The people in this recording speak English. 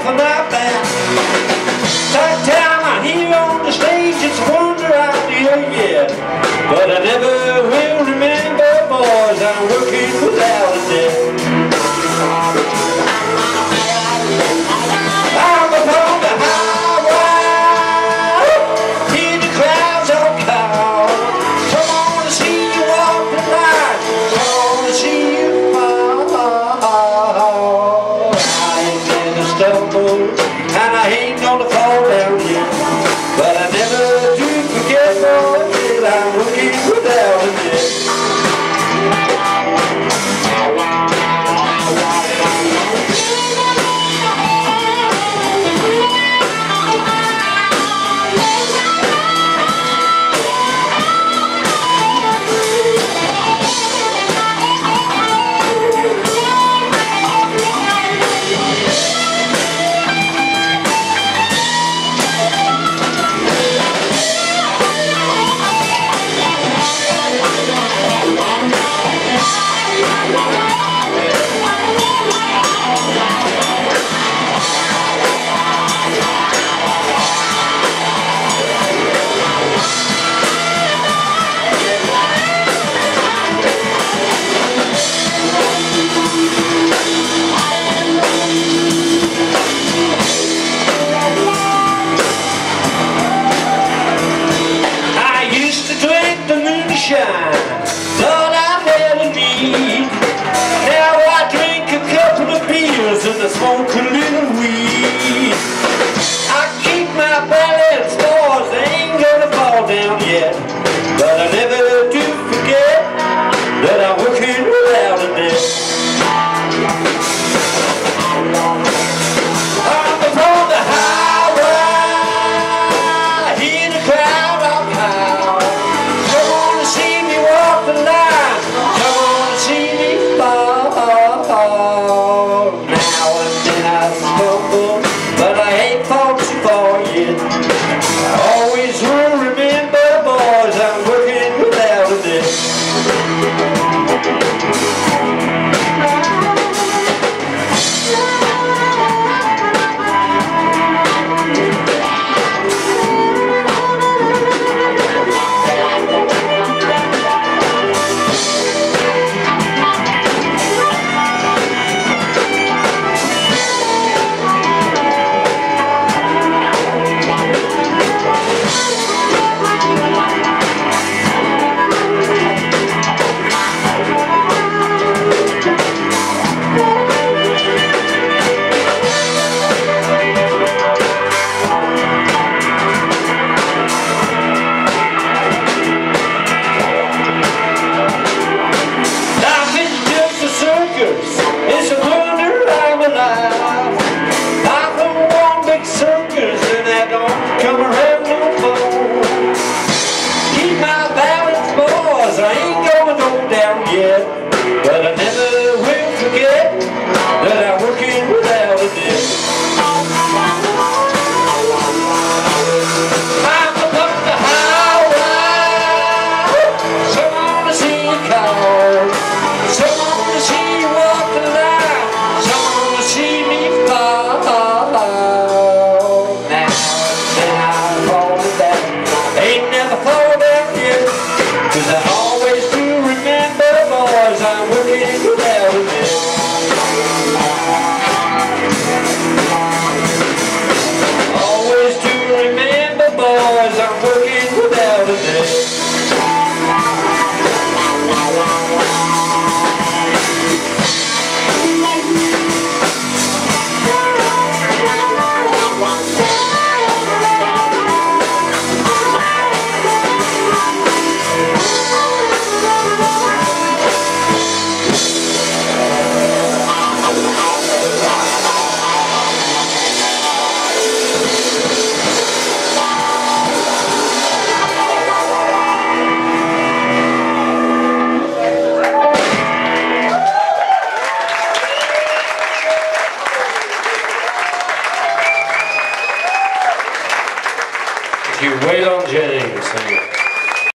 off of my back. That time I hear on the stage, it's a wonder I'll hear yet. But I never will remember, boys, I'm working without a debt. I'm upon the highway, hear the crowds all call. Come on to see you walk the line, come on to see you fall. I ain't gonna stumble, and I ain't gonna fall down yet. But I never do forget, boy, that I'm working without a debt. Thought I had a need. Now I drink a couple of beers and I smoke a little weed. I keep my balance, boys, I ain't gonna fall down yet. But I never do forget that I'm working without a net. I'm upon the highway, hear the crowd all howl. Come on to see me walk the line, come on to see me fall. Now and then I stumble, but I ain't fallen too far yet. I always will remember, boys, I'm working without a debt. It's a wonder I'm alive. I'm from one big circus and I don't come around no more. Keep my balance, boys, I ain't gonna go down yet. But I never will forget that I'm working without a debt. I'm up the highway, someone to see you call, someone to see you walk the line, someone to see me fall. Now and then I fall down, ain't never fall down yet. 'Cause I always do remember, boys, I'm working without a debt. Always do remember, boys, I'm working without a debt. Thank you, Waylon Jennings.